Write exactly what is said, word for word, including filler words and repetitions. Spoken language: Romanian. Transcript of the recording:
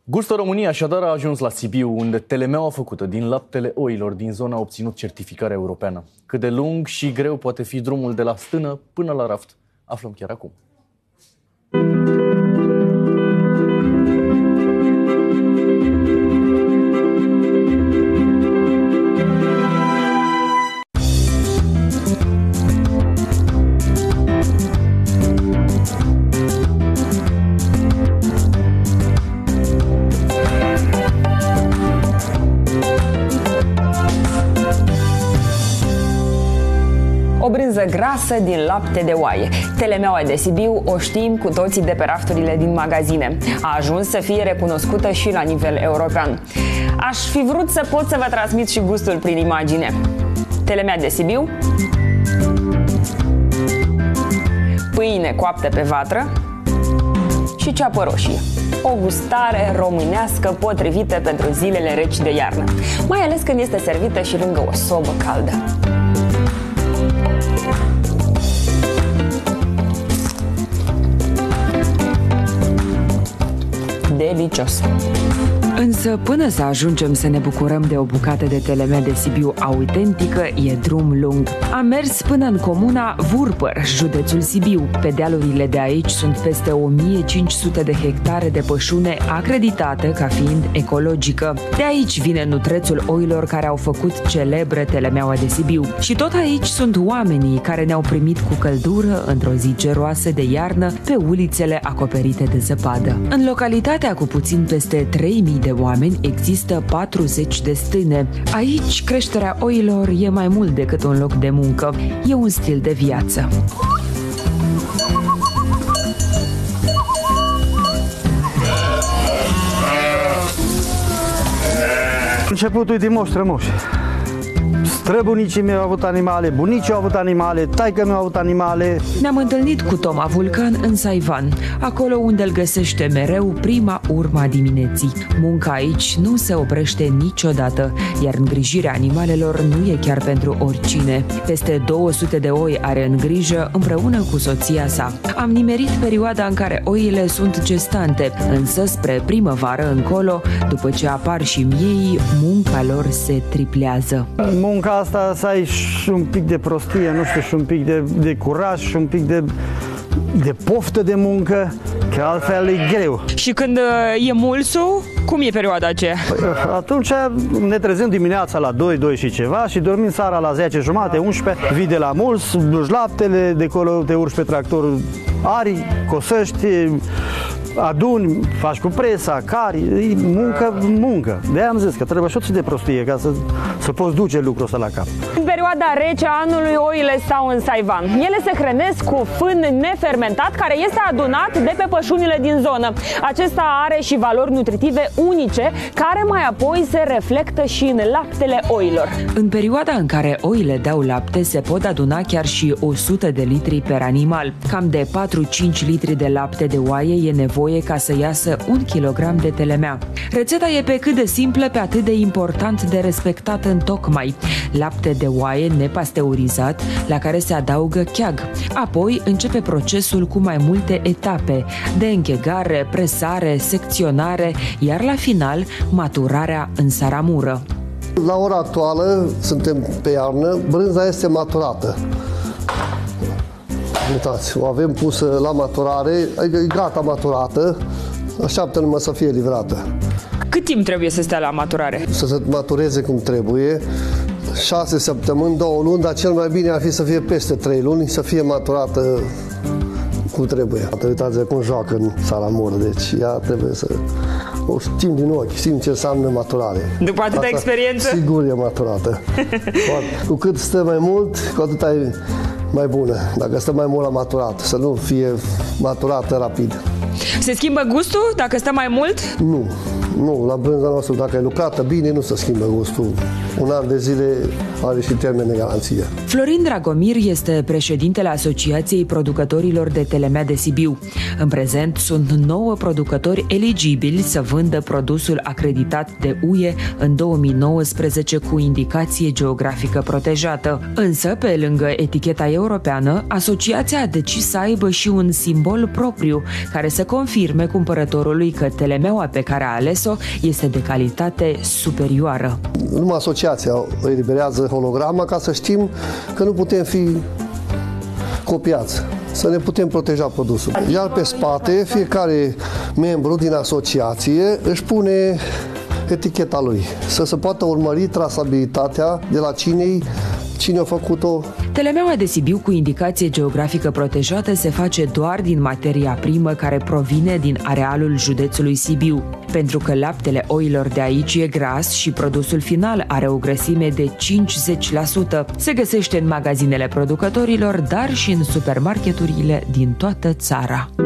Gustul României așadar a ajuns la Sibiu, unde telemeaua făcută din laptele oilor din zona a obținut certificarea europeană. Cât de lung și greu poate fi drumul de la stână până la raft, aflăm chiar acum. O brânză grasă din lapte de oaie. Telemeaua de Sibiu o știm cu toții de pe rafturile din magazine. A ajuns să fie recunoscută și la nivel european. Aș fi vrut să pot să vă transmit și gustul prin imagine. Telemea de Sibiu, pâine coaptă pe vatră și ceapă roșie. O gustare românească potrivită pentru zilele reci de iarnă, mai ales când este servită și lângă o sobă caldă. Delicios! Însă, până să ajungem să ne bucurăm de o bucată de telemea de Sibiu autentică, e drum lung. Am mers până în comuna Vurpăr, județul Sibiu. Pe dealurile de aici sunt peste o mie cinci sute de hectare de pășune acreditată ca fiind ecologică. De aici vine nutrețul oilor care au făcut celebră telemeaua de Sibiu. Și tot aici sunt oamenii care ne-au primit cu căldură într-o zi geroasă de iarnă pe ulițele acoperite de zăpadă. În localitatea cu puțin peste trei mii de oameni există patruzeci de stâne. Aici creșterea oilor e mai mult decât un loc de muncă. E un stil de viață. Începutul din moș strămoș. Străbunicii mei au avut animale, bunicii au avut animale, taică-mi au avut animale. Ne-am întâlnit cu Toma Vulcan în Saivan, acolo unde îl găsește mereu prima urma dimineții. Munca aici nu se oprește niciodată, iar îngrijirea animalelor nu e chiar pentru oricine. Peste două sute de oi are în grijă împreună cu soția sa. Am nimerit perioada în care oile sunt gestante, însă spre primăvară încolo, după ce apar și miei, munca lor se triplează. Munca asta să ai și un pic de prostie, nu știu, și un pic de, de curaj și un pic de, de poftă de muncă, că altfel e greu. Și când e mulsul, cum e perioada aceea? Păi, atunci ne trezim dimineața la doi, doi și ceva și dormim seara la zece jumate, unsprezece, vii de la muls, duci laptele, de acolo te urci pe tractorul, ari, cosești, aduni, faci cu presa, cari, e muncă, muncă. De-aia am zis că trebuie și o de prostie ca să, să poți duce lucrul ăsta la cap. În perioada rece a anului, oile stau în Saivan. Ele se hrănesc cu fân nefermentat care este adunat de pe pășunile din zonă. Acesta are și valori nutritive unice care mai apoi se reflectă și în laptele oilor. În perioada în care oile dau lapte se pot aduna chiar și o sută de litri per animal. Cam de patru-cinci litri de lapte de oaie e nevoie ca să iasă un kilogram de telemea. Rețeta e pe cât de simplă, pe atât de important de respectat în tocmai. Lapte de oaie nepasteurizat, la care se adaugă cheag. Apoi începe procesul cu mai multe etape, de închegare, presare, secționare, iar la final maturarea în saramură. La ora actuală, suntem pe iarnă, brânza este maturată. Uitați, o avem pusă la maturare, adică e gata maturată, așteaptă numai să fie livrată. Cât timp trebuie să stea la maturare? Să se matureze cum trebuie, șase săptămâni, două luni, dar cel mai bine ar fi să fie peste trei luni, să fie maturată cum trebuie. Uitați cum joacă în salamură, deci ea trebuie să o știm din ochi, știm ce înseamnă maturare. După atâta asta, experiență? Sigur e maturată. Cu cât stă mai mult, cu atât ai mai bună, dacă stă mai mult la maturat, să nu fie maturată rapid. Se schimbă gustul dacă stă mai mult? Nu, Nu, la brânza noastră, dacă e lucrată bine, nu se schimbă gustul. Un an de zile are și termen de garanție. Florin Dragomir este președintele Asociației Producătorilor de Telemea de Sibiu. În prezent sunt nouă producători eligibili să vândă produsul acreditat de U E în două mii nouăsprezece cu indicație geografică protejată. Însă, pe lângă eticheta europeană, asociația a decis să aibă și un simbol propriu care să confirme cumpărătorului că telemeaua pe care a ales-o este de calitate superioară. Numai asociația eliberează holograma ca să știm că nu putem fi copiați, să ne putem proteja produsul. Iar pe spate, fiecare membru din asociație își pune eticheta lui, să se poată urmări trasabilitatea de la cine Cine a făcut-o? Telemeaua de Sibiu cu indicație geografică protejată se face doar din materia primă care provine din arealul județului Sibiu. Pentru că laptele oilor de aici e gras și produsul final are o grăsime de cincizeci la sută. Se găsește în magazinele producătorilor, dar și în supermarketurile din toată țara.